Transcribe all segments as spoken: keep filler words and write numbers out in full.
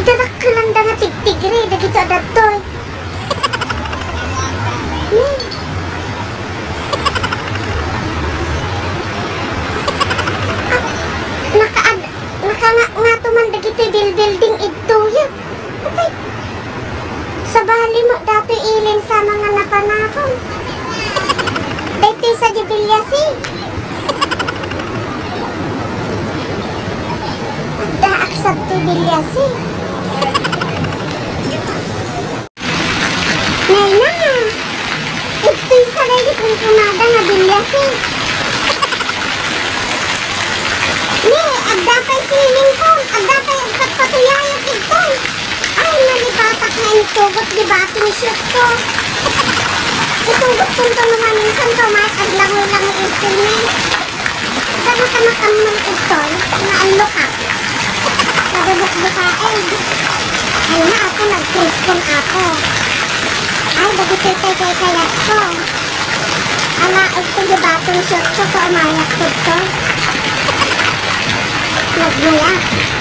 dadak ka lang da nga tigtigre, dagito adatoy. Hmm. Ah, naka, naka nga, nga tuman dagito building ito ya. Atay, sa bali mo dati ilin sa mga napanakon. Dito sa Dibilyasi. Daaksak to Dibilyasi. Nena, ito'y sa lagi kong kumada nga Bilyasi. Ni, agdapay siling ko. Agdapay agpatpatuyayot ito. Ay, nalipatak na itugot di bating shoot ko. Itugot ko ito naman minsan to, mat aglango-lango ito niya. Dama ka makamang ito, naalo ka. Nabubuk-bukain. Ay na ako, nag-crispon ako. Ay, bagitay-tay-tay-kayat ko. Ala, ito di bating shoot ko, ko umayak ko ito. Nagmuyak.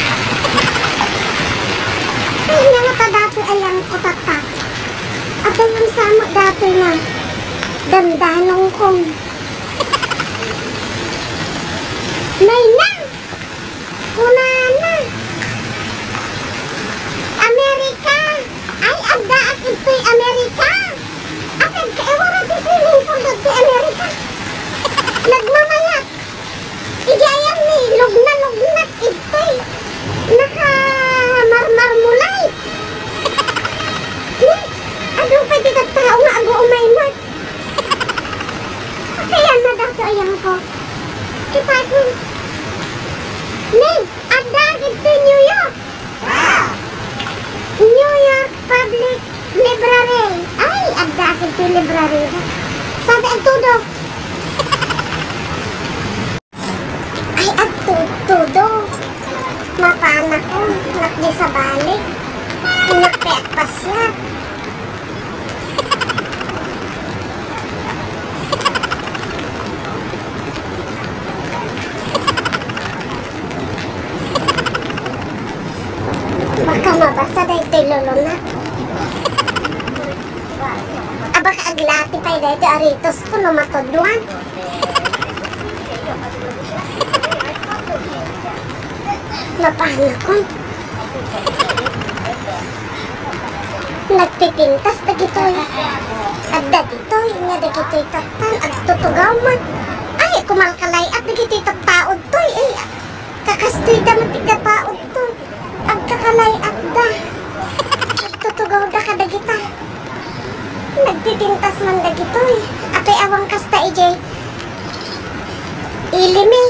Ay, nga pa dati ayang utatak. At ayang samo dati na damdanong kong. May na! Una na! Amerika! Ay, agda at ito'y Amerika! At agkaewara di siling kong dati Amerika. Nagmamayat. Igayang ni lugna-lugnat ito'y naka marmarmulay. Ni, ano pa di tao nga ago umaymot. Kaya na dato ayang ko. Ipagod. Ni, ada ito New York. New York Public Library. Ay, ada ito library. Sabi ang tudok. Ay, ang tudok. Mapana ko, nakdi sa balik. Nakpek pa siya. Baka mabasa na ito'y lulunat. Aba ka aglati pa na ito aritos ko no matudwan. Napahal ko. Nagpipintas na gito'y. At da gito'y, nga da gito'y tatan at tutugaw man. Ay, kumalkalay at da gito'y tataod to'y. Ay, kakastoy da matiga taod to'. Ang kakalay at da. Tutugaw da ka da gita. Nagpipintas man da gito'y. At ay awang kasta ijay. Ilimi.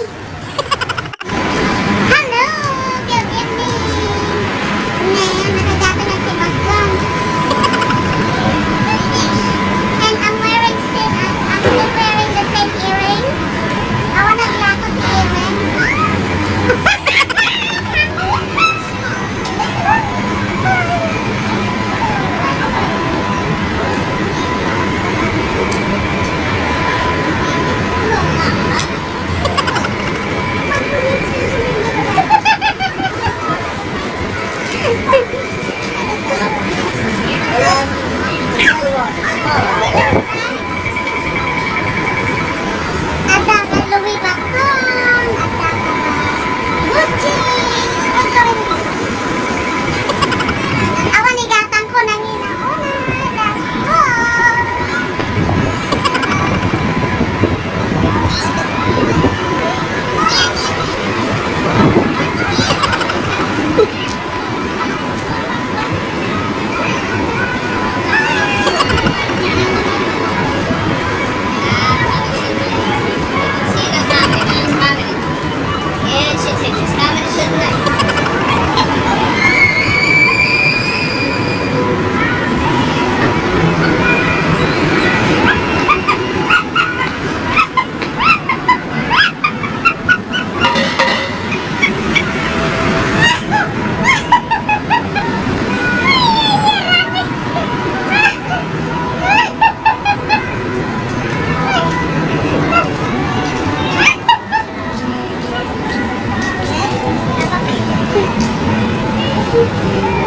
Thank you.